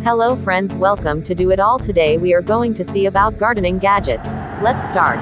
Hello friends, welcome to Do It All. Today we are going to see about gardening gadgets. Let's start.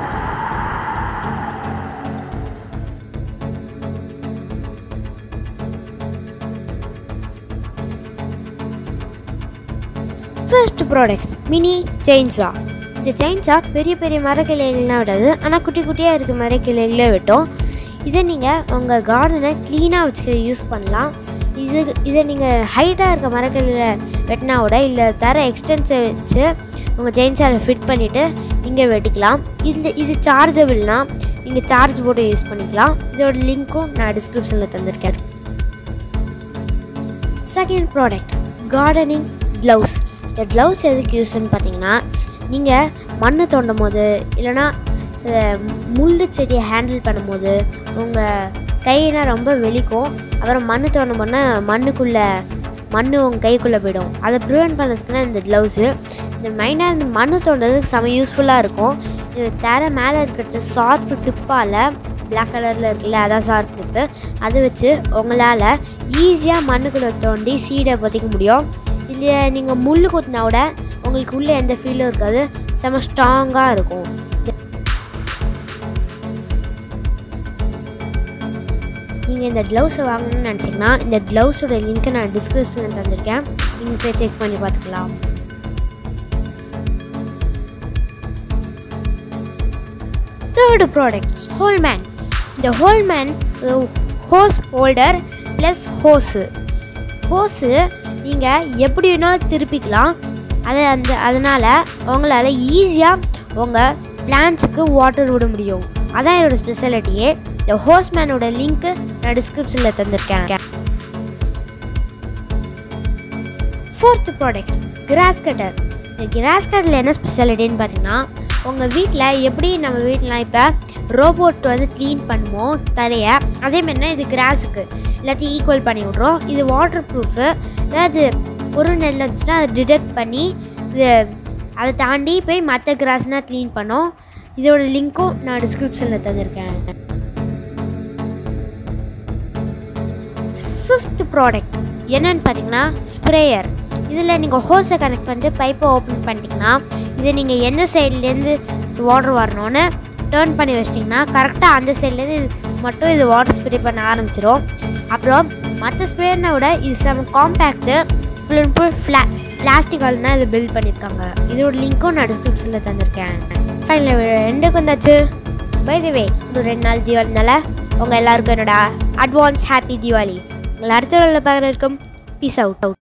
First product, mini chainsaw. இந்த chainsaw பெரிய பெரிய மரக்கிளைகள்லாம் விடாது, ஆனால் குட்டி குட்டியாக இருக்க மரக்கிளைகளே விட்டோம். இதை நீங்கள் உங்கள் கார்டனை க்ளீனாக வச்சுக்க யூஸ் பண்ணலாம். இதை நீங்கள் ஹைட்டாக இருக்க மரக்கிளையில் வெட்டினா விட இல்லை தர எக்ஸ்டென்ஸை வச்சு உங்கள் செயின்சாவில் ஃபிட் பண்ணிவிட்டு நீங்கள் வெட்டிக்கலாம். இது சார்ஜபிள்னால் நீங்கள் சார்ஜ் போட்டு யூஸ் பண்ணிக்கலாம். இதோட லிங்க்கும் நான் டிஸ்கிரிப்ஷனில் தந்திருக்கேன். Second product, gardening gloves. இந்த க்ளவுஸ் எதுக்கு யூஸ்ன்னு பார்த்தீங்கன்னா, நீங்கள் மண் தோண்டும் போது இல்லைனா முள் செடியை ஹேண்டில் பண்ணும்போது உங்கள் கையினா ரொம்ப வெளிக்கும். அப்புறம் மண் தோண்டும் போனால் மண் உங்கள் கைக்குள்ளே போயிடும். அதை ப்ரிவெண்ட் பண்ணுறதுக்குன்னா இந்த க்ளவுஸு இந்த மெயினாக இந்த மண் தோண்டுறதுக்கு செம யூஸ்ஃபுல்லாக இருக்கும். இது தர மேலே இருக்கிறது ஷார்ப்பு டிப்பால் பிளாக் கலரில் இருக்குல்ல, அதான் ஷார்ப் டிப்பு. அதை வச்சு உங்களால் ஈஸியாக மண்ணுக்குள்ளே தோண்டி சீடை பொத்திக்க முடியும். இல்லை நீங்கள் முள் குத்தினா விட உங்களுக்கு உள்ளே எந்த ஃபீலும் இருக்காது, செம ஸ்ட்ராங்காக இருக்கும். நீங்கள் இந்த க்ளவுஸை வாங்கணும்னு நினச்சிங்கன்னா இந்த க்ளவுஸோட லிங்க்கை நான் டிஸ்கிரிப்ஷனில் தந்திருக்கேன், நீங்கள் போய் செக் பண்ணி பார்த்துக்கலாம். Third product, Holman. இந்த Holman hose holder plus hose நீங்கள் எப்படி வேணாலும் திருப்பிக்கலாம். அதனால் உங்களால் ஈஸியாக உங்கள் பிளான்ட்ஸுக்கு வாட்டர் விட முடியும். அதான் என்னோடய ஸ்பெஷாலிட்டியே. இந்த ஹோஸ்மேனோட லிங்க்கு நான் டிஸ்கிரிப்ஷனில் தந்திருக்கேன். Fourth product, grass cutter. இந்த கிராஸ் கட்டரில் என்ன ஸ்பெஷாலிட்டின்னு பார்த்தீங்கன்னா, உங்கள் வீட்டில் எப்படி நம்ம வீட்டிலாம் இப்போ ரோபோட் க்ளீன் பண்ணுவோம் தரையை, அதேமாதிரினா இது கிராஸுக்கு எல்லாத்தையும் ஈக்குவல் பண்ணி விட்றோம். இது வாட்டர் ப்ரூஃபு. அதாவது ஒரு நெல் இருந்துச்சுன்னா அதை டிடெக்ட் பண்ணி அதை தாண்டி போய் மற்ற கிராஸ்னால் க்ளீன் பண்ணோம். இதோட லிங்க்கும் நான் டிஸ்கிரிப்ஷனில் தந்திருக்கேன். ஃபிஃப்த் ப்ராடக்ட் என்னன்னு பார்த்தீங்கன்னா, ஸ்ப்ரேயர். இதில் நீங்கள் ஹோஸை கனெக்ட் பண்ணிட்டு பைப்பை ஓப்பன் பண்ணிட்டீங்கன்னா, இதை நீங்கள் எந்த சைட்லேருந்து வாட்டர் வரணும்னு டேர்ன் பண்ணி வச்சிட்டிங்கன்னா கரெக்டாக அந்த சைட்லேருந்து மட்டும் இது வாட்டர் ஸ்ப்ரே பண்ண ஆரம்பிச்சிடும். அப்புறம் மற்ற ஸ்ப்ரேயர்னை விட இது செம காம்பேக்டு, ஃபுல் அண்ட் ஃபுல் பிளாஸ்டிக்கால்னா இதை பில்ட் பண்ணியிருக்காங்க. இதோட லிங்க்கும் நான் டிஸ்கிரிப்ஷனில் தந்திருக்கேன். ஃபைனல் ரெண்டுக்கு வந்தாச்சு. பை தி வே, இன்னும் 2 நாள் தீபாவளினால உங்கள் எல்லாருக்கும் என்னோட அட்வான்ஸ் ஹாப்பி தீபாவளி. உங்களை அடுத்த நாளில் பார்க்குற இருக்கும். Peace out.